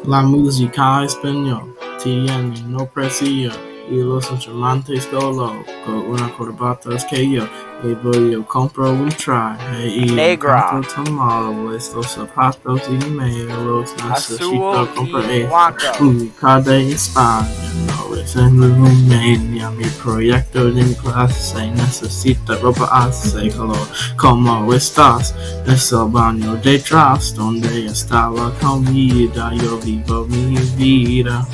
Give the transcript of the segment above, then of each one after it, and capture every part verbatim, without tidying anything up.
La musica español tiene no precio y los instrumentos solo con una corbata es que yo y voy yo compro un traje y Negra. compro tomado estos zapatos y me los necesito Azul comprar y blanco. música de España no es en Rumania mi proyecto de mi clase necesita ropa hace color como estás es el baño detrás donde está la comida yo vivo mi vida.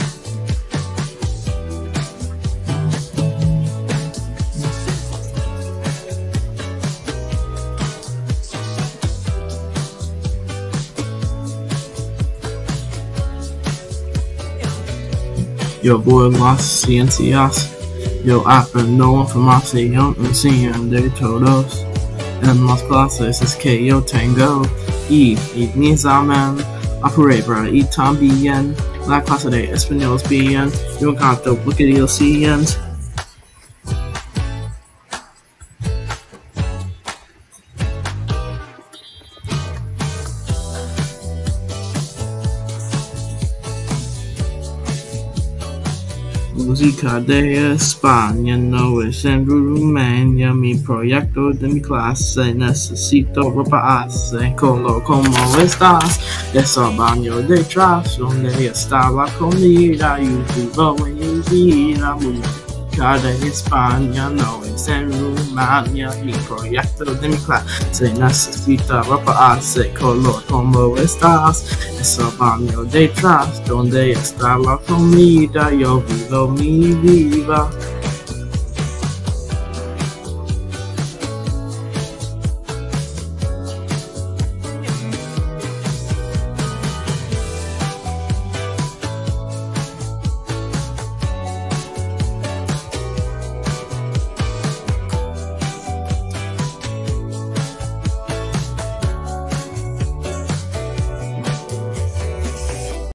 Yo voy a las ciencias, yo aprendo información de todos en las clases es que yo tengo y, y mi examen a prueba y también la clase de español es bien, yo canto porque yo siento. Música de España no es en Rumania, mi proyecto de mi clase necesito ropa hace color como estás, es el baño detrás donde está la comida, yo vivo en mi vida. Música de España no es en Rumania, mi proyecto de mi clase necesita ropa hace color como estás, es el baño detrás donde está la comida, yo vivo mi vida.